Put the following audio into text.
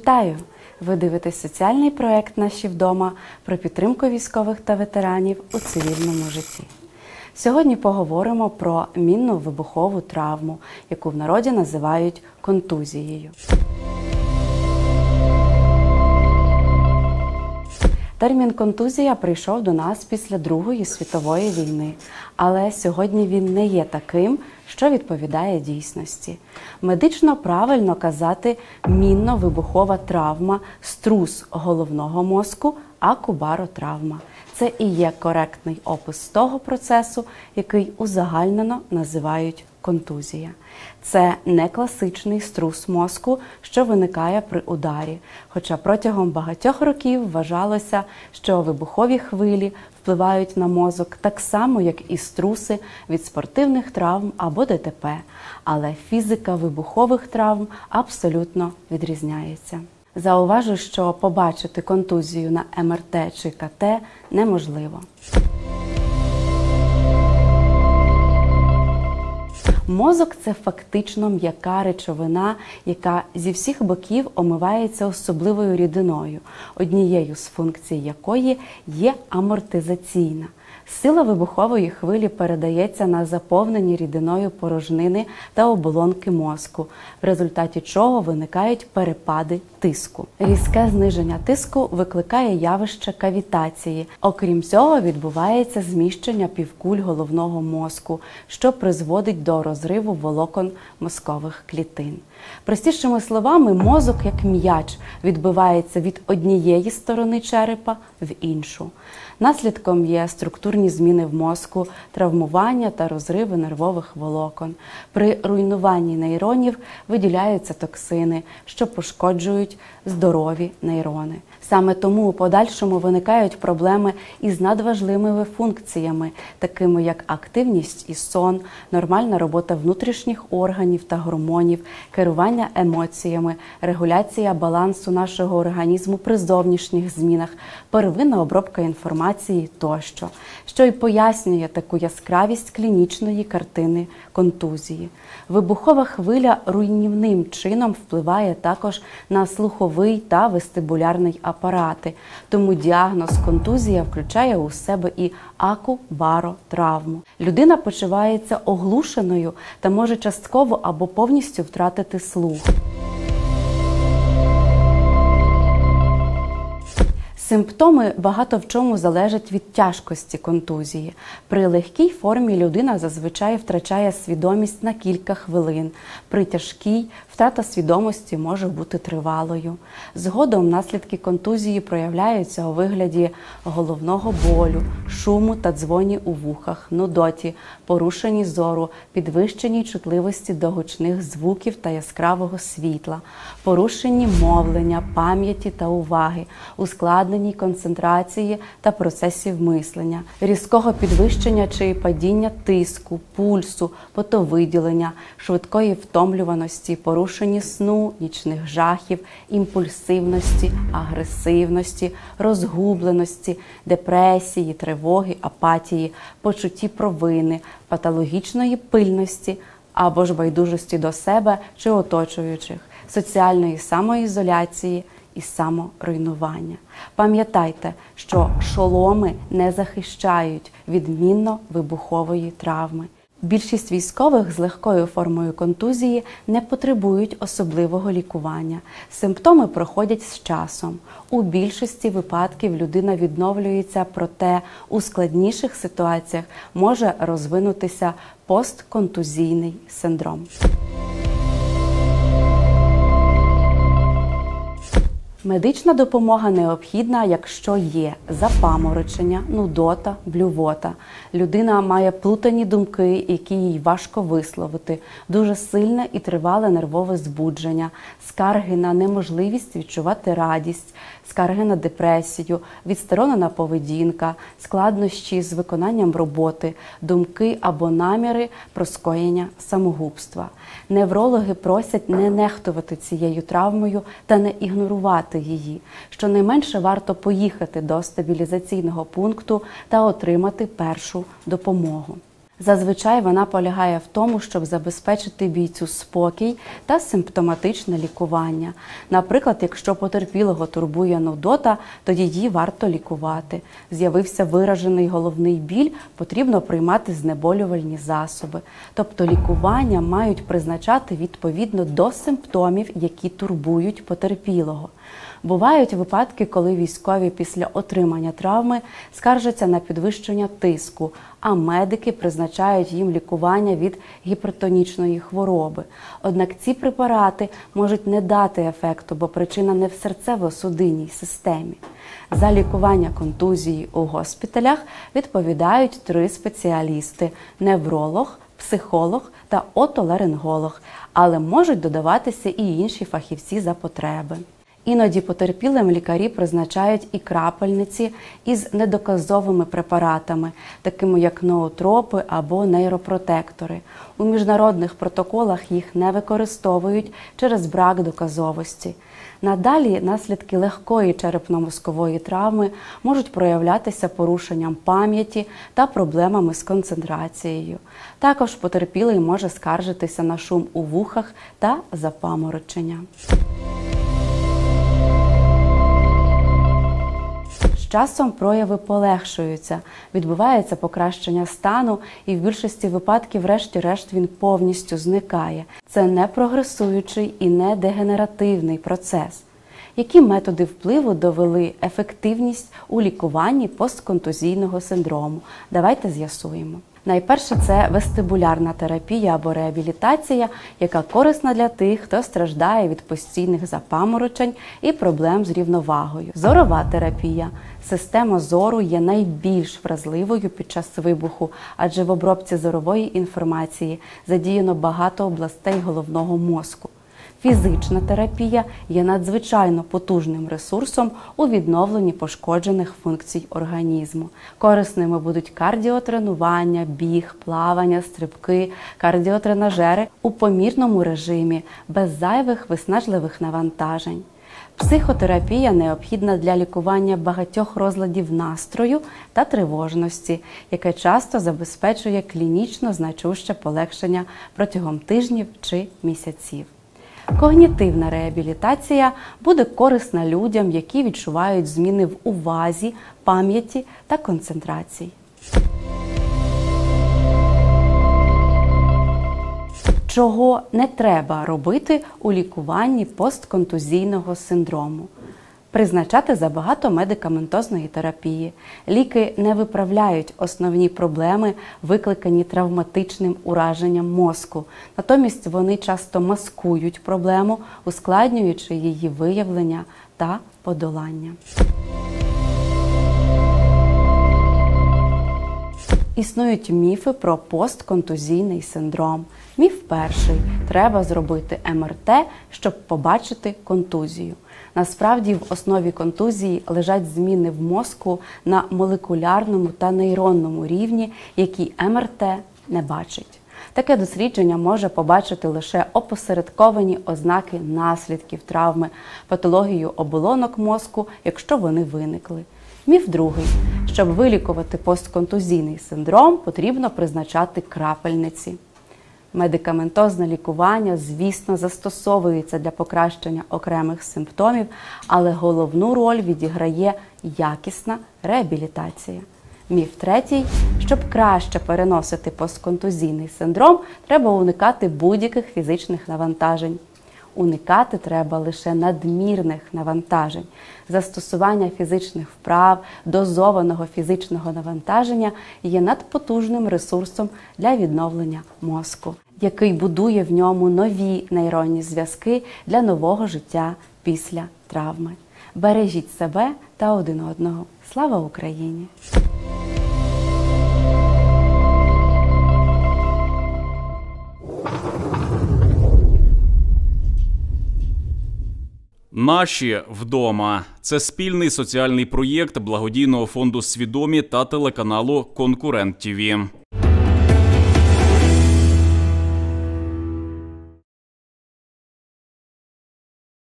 Вітаю! Ви дивитесь соціальний проєкт «Наші вдома» про підтримку військових та ветеранів у цивільному житті. Сьогодні поговоримо про мінно-вибухову травму, яку в народі називають контузією. Термін «контузія» прийшов до нас після Другої світової війни, але сьогодні він не є таким, що відповідає дійсності. Медично правильно казати мінно-вибухова травма, струс головного мозку, акубаротравма. Це і є коректний опис того процесу, який узагальнено називають контузія. Це не класичний струс мозку, що виникає при ударі, хоча протягом багатьох років вважалося, що вибухові хвилі впливають на мозок так само, як і струси від спортивних травм або ДТП, але фізика вибухових травм абсолютно відрізняється. Зауважу, що побачити контузію на МРТ чи КТ неможливо. Мозок – це фактично м'яка речовина, яка зі всіх боків омивається особливою рідиною, однією з функцій якої є амортизаційна. Сила вибухової хвилі передається на заповнені рідиною порожнини та оболонки мозку, в результаті чого виникають перепади тиску. Різке зниження тиску викликає явище кавітації. Окрім цього, відбувається зміщення півкуль головного мозку, що призводить до розриву волокон мозкових клітин. Простішими словами, мозок, як м'яч, відбивається від однієї сторони черепа в іншу. Наслідком є структурні зміни в мозку, травмування та розриви нервових волокон. При руйнуванні нейронів виділяються токсини, що пошкоджують здорові нейрони. Саме тому у подальшому виникають проблеми із надважливими функціями, такими як активність і сон, нормальна робота внутрішніх органів та гормонів, керування емоціями, регуляція балансу нашого організму при зовнішніх змінах, первинна обробка інформації тощо, що й пояснює таку яскравість клінічної картини контузії. Вибухова хвиля руйнівним чином впливає також на слуховий та вестибулярний апарати, тому діагноз контузія включає у себе і акубаротравму. Людина почувається оглушеною та може частково або повністю втратити слух. Симптоми багато в чому залежать від тяжкості контузії. При легкій формі людина зазвичай втрачає свідомість на кілька хвилин. При тяжкій втрата свідомості може бути тривалою. Згодом наслідки контузії проявляються у вигляді головного болю, шуму та дзвоні у вухах, нудоті, порушенні зору, підвищеній чутливості до гучних звуків та яскравого світла, порушенні мовлення, пам'яті та уваги, ускладненні концентрації та процесів мислення, різкого підвищення чи падіння тиску, пульсу, потовиділення, швидкої втомлюваності, порушенні сну, нічних жахів, імпульсивності, агресивності, розгубленості, депресії, тривоги, апатії, почутті провини, патологічної пильності або ж байдужості до себе чи оточуючих, соціальної самоізоляції і саморуйнування. Пам'ятайте, що шоломи не захищають від мінно-вибухової травми. Більшість військових з легкою формою контузії не потребують особливого лікування. Симптоми проходять з часом. У більшості випадків людина відновлюється, проте у складніших ситуаціях може розвинутися постконтузійний синдром. Медична допомога необхідна, якщо є запаморочення, нудота, блювота. Людина має плутані думки, які їй важко висловити, дуже сильне і тривале нервове збудження, скарги на неможливість відчувати радість, скарги на депресію, відсторонена поведінка, складнощі з виконанням роботи, думки або наміри про скоєння самогубства. Неврологи просять не нехтувати цією травмою та не ігнорувати її. Щонайменше варто поїхати до стабілізаційного пункту та отримати першу допомогу. Зазвичай вона полягає в тому, щоб забезпечити бійцю спокій та симптоматичне лікування. Наприклад, якщо потерпілого турбує нудота, то її варто лікувати. З'явився виражений головний біль, потрібно приймати знеболювальні засоби. Тобто лікування мають призначати відповідно до симптомів, які турбують потерпілого. Бувають випадки, коли військові після отримання травми скаржаться на підвищення тиску, а медики призначають їм лікування від гіпертонічної хвороби. Однак ці препарати можуть не дати ефекту, бо причина не в серцево-судинній системі. За лікування контузії у госпіталях відповідають 3 спеціалісти – невролог, психолог та отоларинголог, але можуть додаватися і інші фахівці за потреби. Іноді потерпілим лікарі призначають і крапельниці із недоказовими препаратами, такими як ноотропи або нейропротектори. У міжнародних протоколах їх не використовують через брак доказовості. Надалі наслідки легкої черепно-мозкової травми можуть проявлятися порушенням пам'яті та проблемами з концентрацією. Також потерпілий може скаржитися на шум у вухах та запаморочення. З часом прояви полегшуються, відбувається покращення стану і в більшості випадків врешті-решт він повністю зникає. Це не прогресуючий і не дегенеративний процес. Які методи впливу довели ефективність у лікуванні постконтузійного синдрому? Давайте з'ясуємо. Найперше – це вестибулярна терапія або реабілітація, яка корисна для тих, хто страждає від постійних запаморочень і проблем з рівновагою. Зорова терапія. Система зору є найбільш вразливою під час вибуху, адже в обробці зорової інформації задіяно багато областей головного мозку. Фізична терапія є надзвичайно потужним ресурсом у відновленні пошкоджених функцій організму. Корисними будуть кардіотренування, біг, плавання, стрибки, кардіотренажери у помірному режимі, без зайвих виснажливих навантажень. Психотерапія необхідна для лікування багатьох розладів настрою та тривожності, яке часто забезпечує клінічно значуще полегшення протягом тижнів чи місяців. Когнітивна реабілітація буде корисна людям, які відчувають зміни в увазі, пам'яті та концентрації. Чого не треба робити у лікуванні постконтузійного синдрому? Призначати забагато медикаментозної терапії. Ліки не виправляють основні проблеми, викликані травматичним ураженням мозку. Натомість вони часто маскують проблему, ускладнюючи її виявлення та подолання. Існують міфи про постконтузійний синдром. Міф перший – треба зробити МРТ, щоб побачити контузію. Насправді, в основі контузії лежать зміни в мозку на молекулярному та нейронному рівні, які МРТ не бачить. Таке дослідження може побачити лише опосередковані ознаки наслідків травми, патологію оболонок мозку, якщо вони виникли. Міф другий. Щоб вилікувати постконтузійний синдром, потрібно призначати крапельниці. Медикаментозне лікування, звісно, застосовується для покращення окремих симптомів, але головну роль відіграє якісна реабілітація. Міф третій. Щоб краще переносити постконтузійний синдром, треба уникати будь-яких фізичних навантажень. Уникати треба лише надмірних навантажень. Застосування фізичних вправ, дозованого фізичного навантаження є надпотужним ресурсом для відновлення мозку, який будує в ньому нові нейронні зв'язки для нового життя після травми. Бережіть себе та один одного. Слава Україні! Наші вдома – це спільний соціальний проєкт благодійного фонду «Свідомі» та телеканалу «Конкурент ТІВІ».